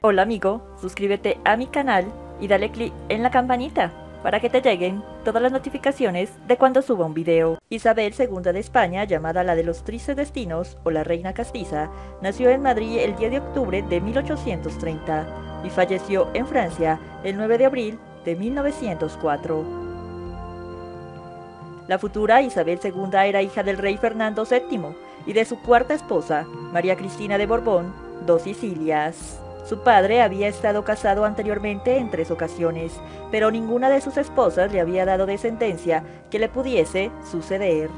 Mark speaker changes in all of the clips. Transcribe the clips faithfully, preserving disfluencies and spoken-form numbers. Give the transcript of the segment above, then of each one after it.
Speaker 1: Hola amigo, suscríbete a mi canal y dale click en la campanita para que te lleguen todas las notificaciones de cuando suba un video. Isabel segunda de España, llamada la de los tristes destinos o la reina castiza, nació en Madrid el diez de octubre de mil ochocientos treinta y falleció en Francia el nueve de abril de mil novecientos cuatro. La futura Isabel segunda era hija del rey Fernando séptimo y de su cuarta esposa, María Cristina de Borbón, dos Sicilias. Su padre había estado casado anteriormente en tres ocasiones, pero ninguna de sus esposas le había dado descendencia que le pudiese suceder.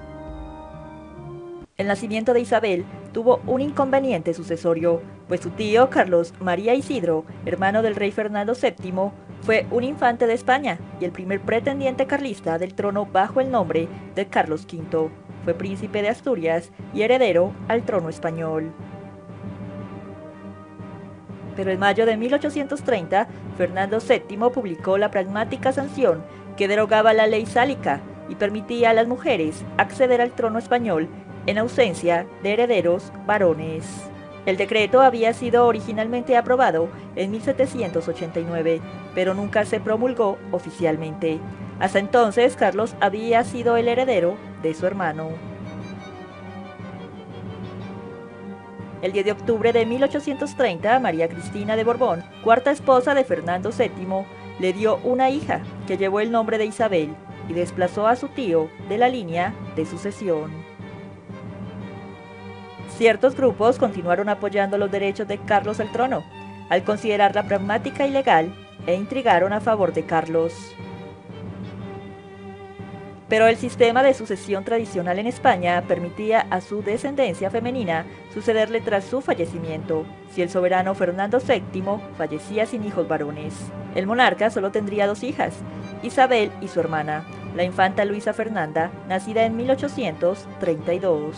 Speaker 1: El nacimiento de Isabel tuvo un inconveniente sucesorio, pues su tío Carlos María Isidro, hermano del rey Fernando séptimo, fue un infante de España y el primer pretendiente carlista del trono bajo el nombre de Carlos quinto. Fue príncipe de Asturias y heredero al trono español. Pero en mayo de mil ochocientos treinta, Fernando séptimo publicó la pragmática sanción que derogaba la ley sálica y permitía a las mujeres acceder al trono español en ausencia de herederos varones. El decreto había sido originalmente aprobado en mil setecientos ochenta y nueve, pero nunca se promulgó oficialmente. Hasta entonces, Carlos había sido el heredero de su hermano. El diez de octubre de mil ochocientos treinta, María Cristina de Borbón, cuarta esposa de Fernando séptimo, le dio una hija que llevó el nombre de Isabel y desplazó a su tío de la línea de sucesión. Ciertos grupos continuaron apoyando los derechos de Carlos al trono, al considerar la pragmática ilegal, e intrigaron a favor de Carlos. Pero el sistema de sucesión tradicional en España permitía a su descendencia femenina sucederle tras su fallecimiento, si el soberano Fernando séptimo fallecía sin hijos varones. El monarca solo tendría dos hijas, Isabel y su hermana, la infanta Luisa Fernanda, nacida en mil ochocientos treinta y dos.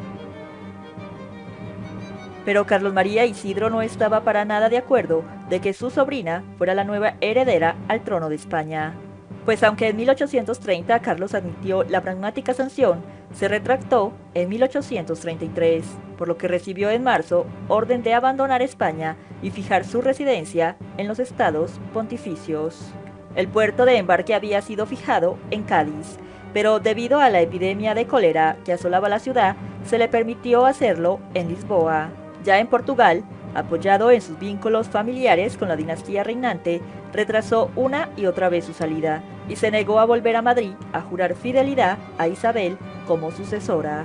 Speaker 1: Pero Carlos María Isidro no estaba para nada de acuerdo de que su sobrina fuera la nueva heredera al trono de España. Pues aunque en mil ochocientos treinta Carlos admitió la pragmática sanción, se retractó en mil ochocientos treinta y tres, por lo que recibió en marzo orden de abandonar España y fijar su residencia en los estados pontificios. El puerto de embarque había sido fijado en Cádiz, pero debido a la epidemia de cólera que asolaba la ciudad, se le permitió hacerlo en Lisboa. Ya en Portugal, apoyado en sus vínculos familiares con la dinastía reinante, retrasó una y otra vez su salida y se negó a volver a Madrid a jurar fidelidad a Isabel como sucesora.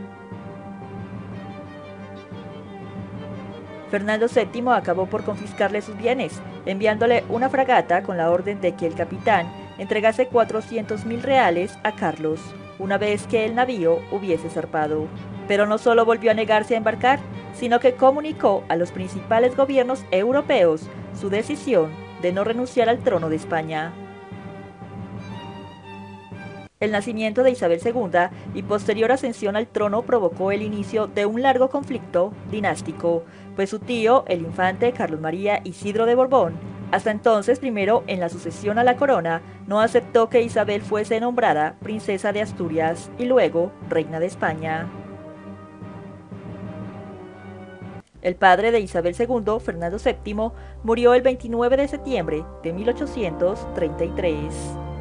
Speaker 1: Fernando séptimo acabó por confiscarle sus bienes, enviándole una fragata con la orden de que el capitán entregase cuatrocientos mil reales a Carlos, una vez que el navío hubiese zarpado. Pero no solo volvió a negarse a embarcar, sino que comunicó a los principales gobiernos europeos su decisión de no renunciar al trono de España. El nacimiento de Isabel segunda y posterior ascensión al trono provocó el inicio de un largo conflicto dinástico, pues su tío, el infante Carlos María Isidro de Borbón, hasta entonces primero en la sucesión a la corona, no aceptó que Isabel fuese nombrada princesa de Asturias y luego reina de España. El padre de Isabel segunda, Fernando séptimo, murió el veintinueve de septiembre de mil ochocientos treinta y tres.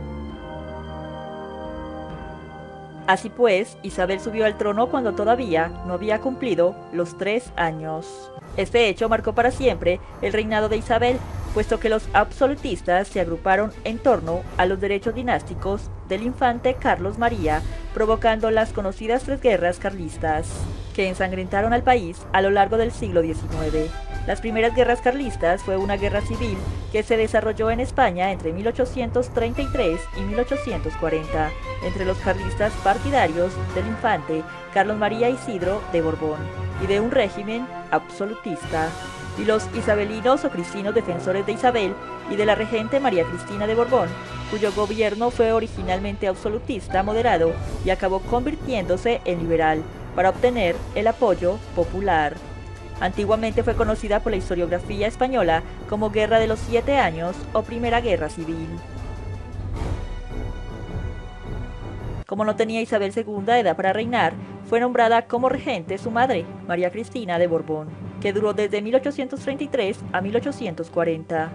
Speaker 1: Así pues, Isabel subió al trono cuando todavía no había cumplido los tres años. Este hecho marcó para siempre el reinado de Isabel, puesto que los absolutistas se agruparon en torno a los derechos dinásticos del infante Carlos María, provocando las conocidas tres guerras carlistas, que ensangrentaron al país a lo largo del siglo diecinueve. Las primeras guerras carlistas fue una guerra civil que se desarrolló en España entre mil ochocientos treinta y tres y mil ochocientos cuarenta, entre los carlistas partidarios del infante Carlos María Isidro de Borbón y de un régimen absolutista, y los isabelinos o cristinos defensores de Isabel y de la regente María Cristina de Borbón, cuyo gobierno fue originalmente absolutista moderado y acabó convirtiéndose en liberal para obtener el apoyo popular. Antiguamente fue conocida por la historiografía española como Guerra de los Siete Años o Primera Guerra Civil. Como no tenía Isabel segunda edad para reinar, fue nombrada como regente su madre, María Cristina de Borbón, que duró desde mil ochocientos treinta y tres a mil ochocientos cuarenta.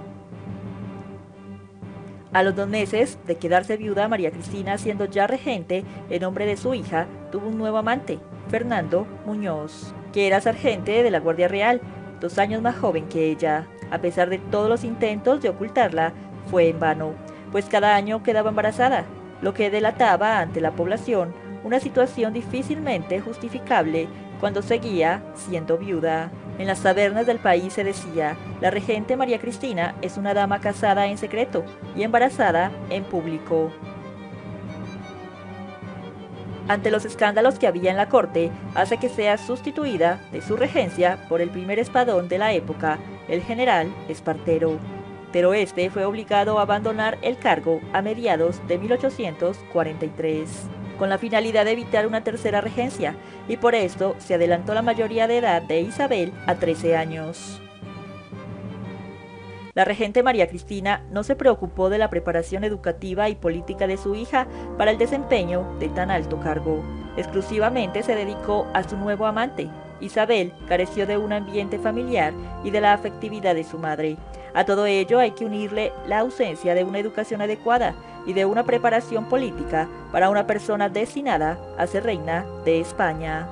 Speaker 1: A los dos meses de quedarse viuda, María Cristina, siendo ya regente en nombre de su hija, tuvo un nuevo amante, Fernando Muñoz, que era sargente de la Guardia Real, dos años más joven que ella. A pesar de todos los intentos de ocultarla, fue en vano, pues cada año quedaba embarazada, lo que delataba ante la población una situación difícilmente justificable cuando seguía siendo viuda. En las tabernas del país se decía: la regente María Cristina es una dama casada en secreto y embarazada en público. Ante los escándalos que había en la corte, hace que sea sustituida de su regencia por el primer espadón de la época, el general Espartero. Pero este fue obligado a abandonar el cargo a mediados de mil ochocientos cuarenta y tres, con la finalidad de evitar una tercera regencia, y por esto se adelantó la mayoría de edad de Isabel a trece años. La regente María Cristina no se preocupó de la preparación educativa y política de su hija para el desempeño de tan alto cargo. Exclusivamente se dedicó a su nuevo amante. Isabel careció de un ambiente familiar y de la afectividad de su madre. A todo ello hay que unirle la ausencia de una educación adecuada y de una preparación política para una persona destinada a ser reina de España.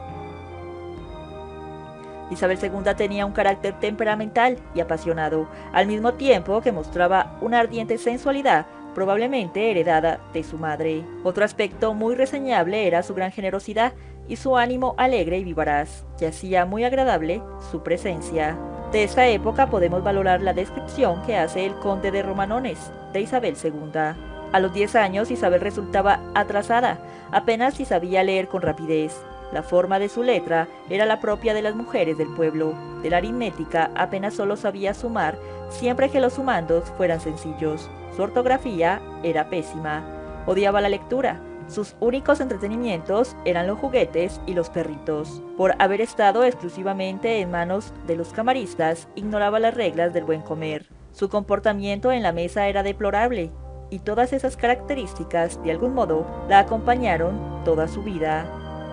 Speaker 1: Isabel segunda tenía un carácter temperamental y apasionado, al mismo tiempo que mostraba una ardiente sensualidad, probablemente heredada de su madre. Otro aspecto muy reseñable era su gran generosidad y su ánimo alegre y vivaraz, que hacía muy agradable su presencia. De esta época podemos valorar la descripción que hace el conde de Romanones de Isabel segunda. A los diez años Isabel resultaba atrasada, apenas si sabía leer con rapidez. La forma de su letra era la propia de las mujeres del pueblo. De la aritmética apenas solo sabía sumar, siempre que los sumandos fueran sencillos. Su ortografía era pésima. Odiaba la lectura. Sus únicos entretenimientos eran los juguetes y los perritos. Por haber estado exclusivamente en manos de los camaristas, ignoraba las reglas del buen comer. Su comportamiento en la mesa era deplorable, y todas esas características, de algún modo, la acompañaron toda su vida.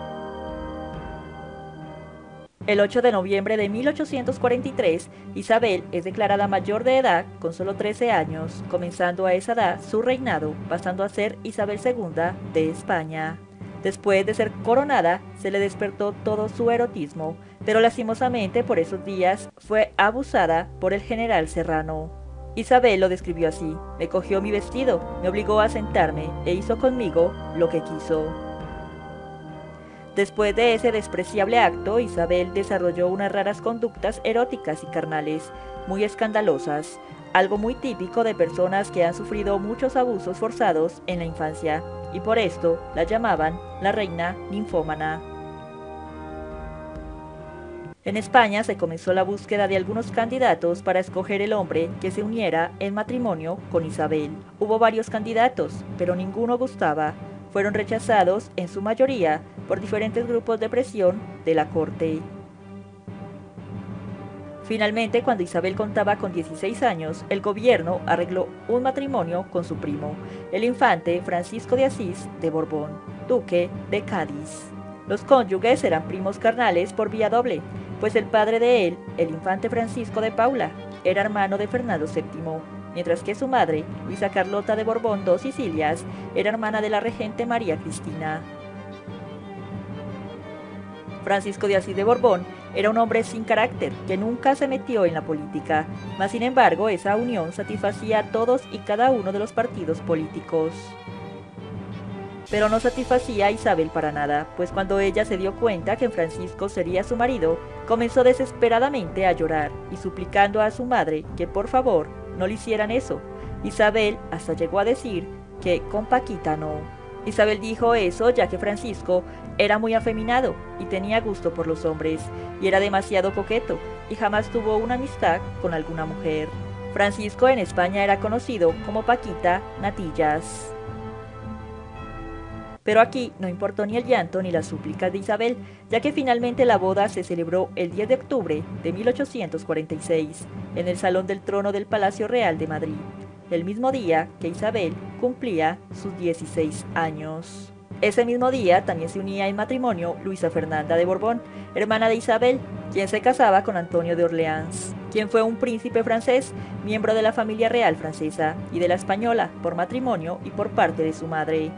Speaker 1: El ocho de noviembre de mil ochocientos cuarenta y tres, Isabel es declarada mayor de edad con solo trece años, comenzando a esa edad su reinado, pasando a ser Isabel segunda de España. Después de ser coronada, se le despertó todo su erotismo, pero lastimosamente por esos días fue abusada por el general Serrano. Isabel lo describió así: me cogió mi vestido, me obligó a sentarme e hizo conmigo lo que quiso. Después de ese despreciable acto, Isabel desarrolló unas raras conductas eróticas y carnales, muy escandalosas, algo muy típico de personas que han sufrido muchos abusos forzados en la infancia, y por esto la llamaban la reina ninfómana. En España se comenzó la búsqueda de algunos candidatos para escoger el hombre que se uniera en matrimonio con Isabel. Hubo varios candidatos, pero ninguno gustaba. Fueron rechazados en su mayoría por diferentes grupos de presión de la corte. Finalmente, cuando Isabel contaba con dieciséis años, el gobierno arregló un matrimonio con su primo, el infante Francisco de Asís de Borbón, duque de Cádiz. Los cónyuges eran primos carnales por vía doble, pues el padre de él, el infante Francisco de Paula, era hermano de Fernando séptimo, mientras que su madre, Luisa Carlota de Borbón dos Sicilias, era hermana de la regente María Cristina. Francisco de Asís de Borbón era un hombre sin carácter, que nunca se metió en la política, mas sin embargo esa unión satisfacía a todos y cada uno de los partidos políticos. Pero no satisfacía a Isabel para nada, pues cuando ella se dio cuenta que Francisco sería su marido, comenzó desesperadamente a llorar y suplicando a su madre que por favor no le hicieran eso. Isabel hasta llegó a decir que con Paquita no. Isabel dijo eso ya que Francisco era muy afeminado y tenía gusto por los hombres, y era demasiado coqueto, y jamás tuvo una amistad con alguna mujer. Francisco en España era conocido como Paquita Natillas. Pero aquí no importó ni el llanto ni las súplicas de Isabel, ya que finalmente la boda se celebró el diez de octubre de mil ochocientos cuarenta y seis, en el Salón del Trono del Palacio Real de Madrid, el mismo día que Isabel cumplía sus dieciséis años. Ese mismo día también se unía en matrimonio Luisa Fernanda de Borbón, hermana de Isabel, quien se casaba con Antonio de Orleans, quien fue un príncipe francés, miembro de la familia real francesa y de la española, por matrimonio y por parte de su madre.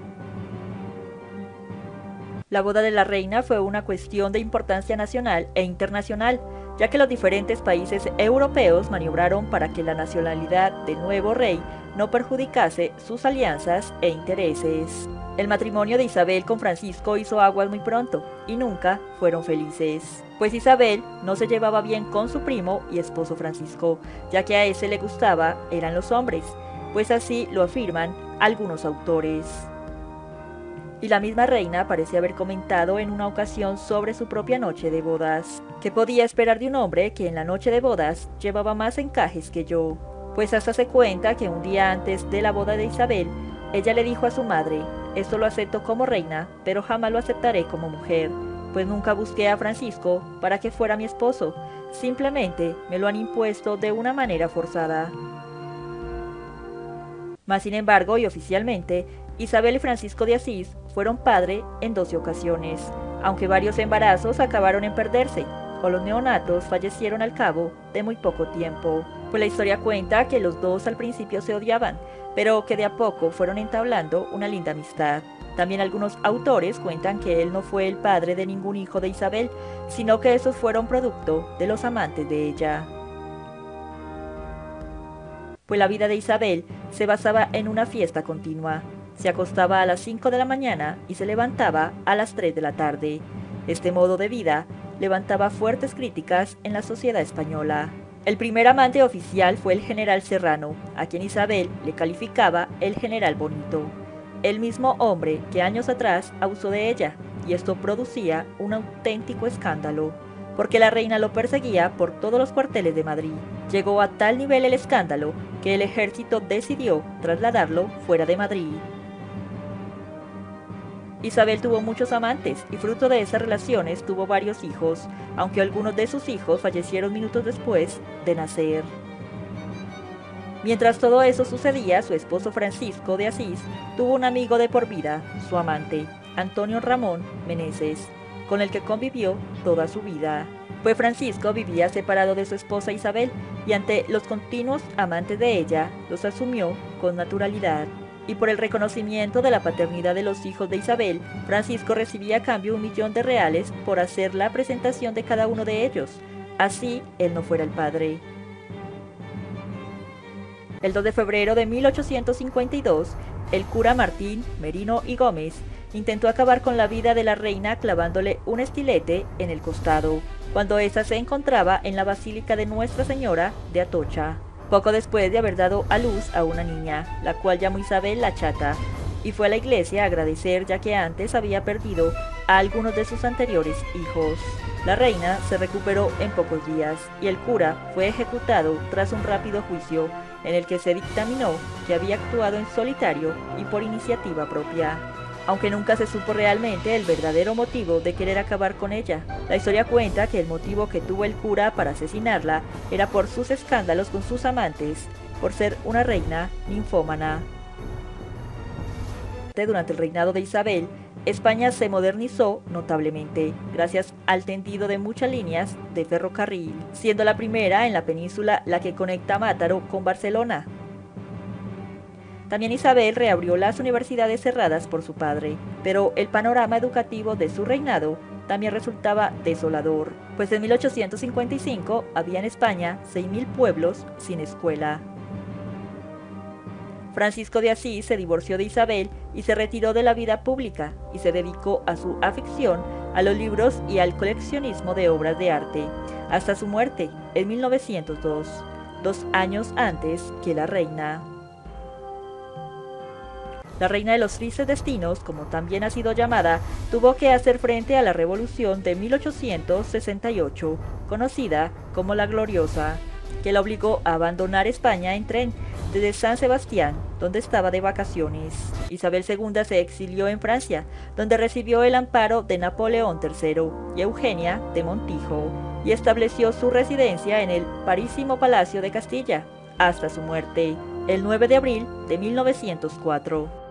Speaker 1: La boda de la reina fue una cuestión de importancia nacional e internacional, ya que los diferentes países europeos maniobraron para que la nacionalidad del nuevo rey no perjudicase sus alianzas e intereses. El matrimonio de Isabel con Francisco hizo aguas muy pronto, y nunca fueron felices, pues Isabel no se llevaba bien con su primo y esposo Francisco, ya que a ese le gustaba eran los hombres, pues así lo afirman algunos autores. Y la misma reina parece haber comentado en una ocasión sobre su propia noche de bodas, que podía esperar de un hombre que en la noche de bodas llevaba más encajes que yo, pues hasta se cuenta que un día antes de la boda de Isabel, ella le dijo a su madre: esto lo acepto como reina, pero jamás lo aceptaré como mujer, pues nunca busqué a Francisco para que fuera mi esposo, simplemente me lo han impuesto de una manera forzada. Mas sin embargo, y oficialmente, Isabel y Francisco de Asís fueron padre en doce ocasiones, aunque varios embarazos acabaron en perderse, o los neonatos fallecieron al cabo de muy poco tiempo, pues la historia cuenta que los dos al principio se odiaban, pero que de a poco fueron entablando una linda amistad. También algunos autores cuentan que él no fue el padre de ningún hijo de Isabel, sino que esos fueron producto de los amantes de ella. Pues la vida de Isabel se basaba en una fiesta continua. Se acostaba a las cinco de la mañana y se levantaba a las tres de la tarde. Este modo de vida levantaba fuertes críticas en la sociedad española. El primer amante oficial fue el general Serrano, a quien Isabel le calificaba el general bonito, el mismo hombre que años atrás abusó de ella, y esto producía un auténtico escándalo, porque la reina lo perseguía por todos los cuarteles de Madrid. Llegó a tal nivel el escándalo que el ejército decidió trasladarlo fuera de Madrid. Isabel tuvo muchos amantes y fruto de esas relaciones tuvo varios hijos, aunque algunos de sus hijos fallecieron minutos después de nacer. Mientras todo eso sucedía, su esposo Francisco de Asís tuvo un amigo de por vida, su amante, Antonio Ramón Meneses, con el que convivió toda su vida. Pues Francisco vivía separado de su esposa Isabel y ante los continuos amantes de ella, los asumió con naturalidad. Y por el reconocimiento de la paternidad de los hijos de Isabel, Francisco recibía a cambio un millón de reales por hacer la presentación de cada uno de ellos, así él no fuera el padre. El dos de febrero de mil ochocientos cincuenta y dos, el cura Martín Merino y Gómez intentó acabar con la vida de la reina clavándole un estilete en el costado, cuando ésta se encontraba en la Basílica de Nuestra Señora de Atocha, poco después de haber dado a luz a una niña, la cual llamó Isabel la Chata, y fue a la iglesia a agradecer ya que antes había perdido a algunos de sus anteriores hijos. La reina se recuperó en pocos días y el cura fue ejecutado tras un rápido juicio en el que se dictaminó que había actuado en solitario y por iniciativa propia, aunque nunca se supo realmente el verdadero motivo de querer acabar con ella. La historia cuenta que el motivo que tuvo el cura para asesinarla era por sus escándalos con sus amantes, por ser una reina ninfómana. Durante el reinado de Isabel, España se modernizó notablemente, gracias al tendido de muchas líneas de ferrocarril, siendo la primera en la península la que conecta Mataró con Barcelona. También Isabel reabrió las universidades cerradas por su padre, pero el panorama educativo de su reinado también resultaba desolador, pues en mil ochocientos cincuenta y cinco había en España seis mil pueblos sin escuela. Francisco de Asís se divorció de Isabel y se retiró de la vida pública y se dedicó a su afición a los libros y al coleccionismo de obras de arte, hasta su muerte en mil novecientos dos, dos años antes que la reina. La reina de los tristes destinos, como también ha sido llamada, tuvo que hacer frente a la revolución de mil ochocientos sesenta y ocho, conocida como la Gloriosa, que la obligó a abandonar España en tren desde San Sebastián, donde estaba de vacaciones. Isabel segunda se exilió en Francia, donde recibió el amparo de Napoleón tercero y Eugenia de Montijo, y estableció su residencia en el parísimo Palacio de Castilla, hasta su muerte, el nueve de abril de mil novecientos cuatro.